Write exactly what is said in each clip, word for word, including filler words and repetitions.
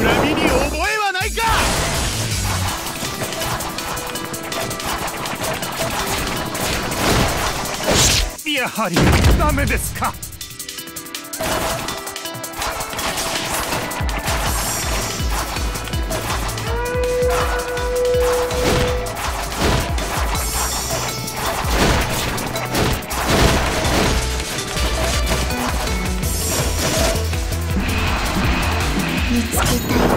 恨みに覚えはないか。やはりダメですか。 見つけたよ。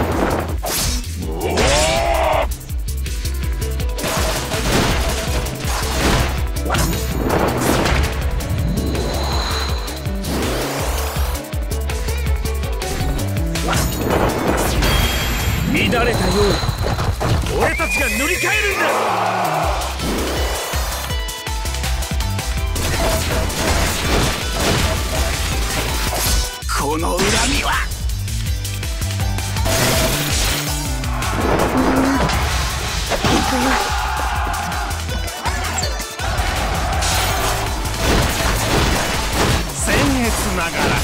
乱れたよう俺たちが塗り替えるんだ。この恨みはみんな行くよ。 僭越ながら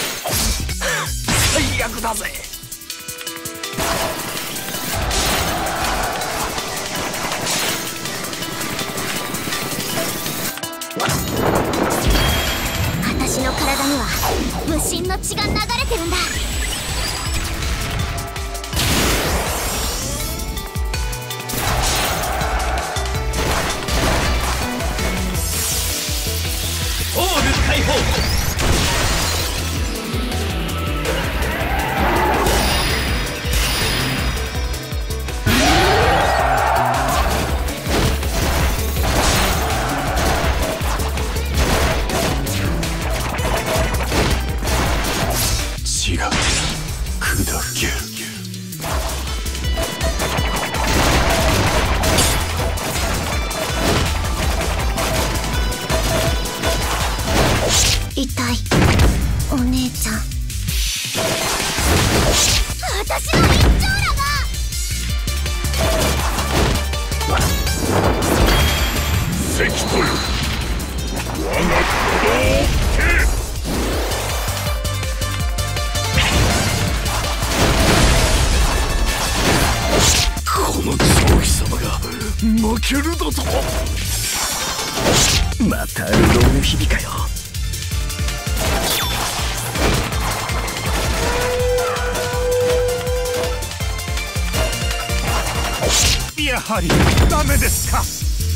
最悪だぜ。 私の体には無心の血が流れてるんだ。 オール解放。血が砕ける。 痛いお姉ちゃん。私の一丁羅が関とよ我が鼓動を聞け。この長貴様が負けるだと。またうどんの日々かよ。やはりダメですか。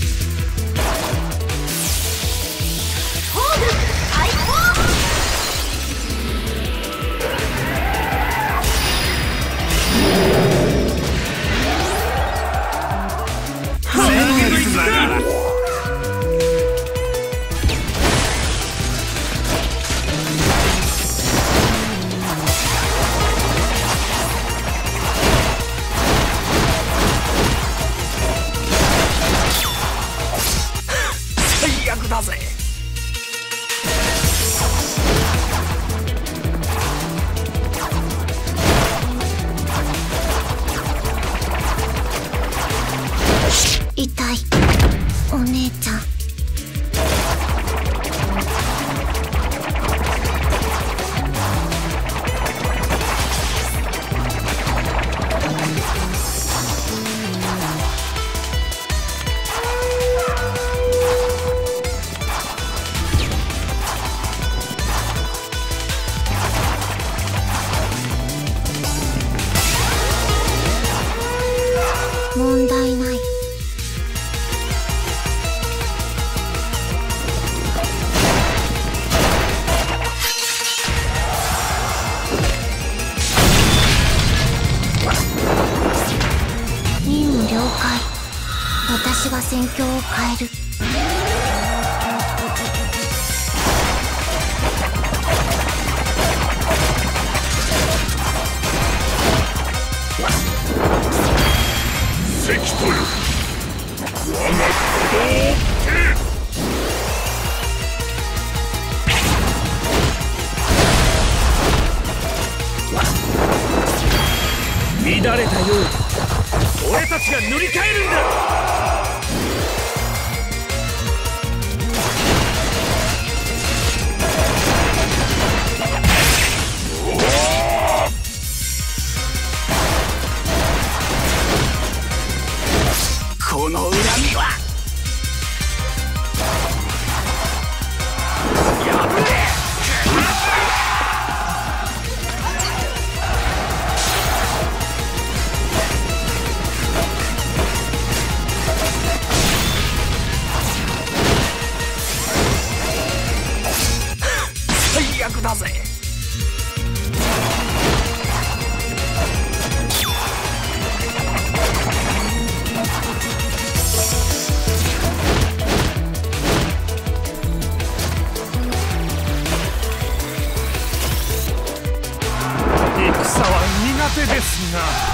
ホーム解放。 僭越ながら最悪だぜ。 痛いお姉ちゃん。問題ない。任務了解。私が戦況を変える。 関とよ我が鼓動を聞け。乱れたよう俺たちが塗り替えるんだ。 戦は苦手です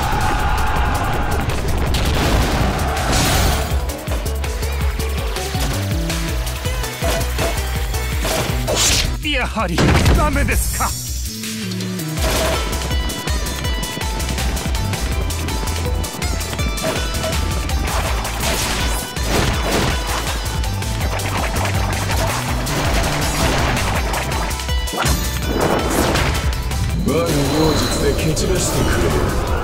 が、やはりダメですか。 我が妖術で蹴散らしてくれる。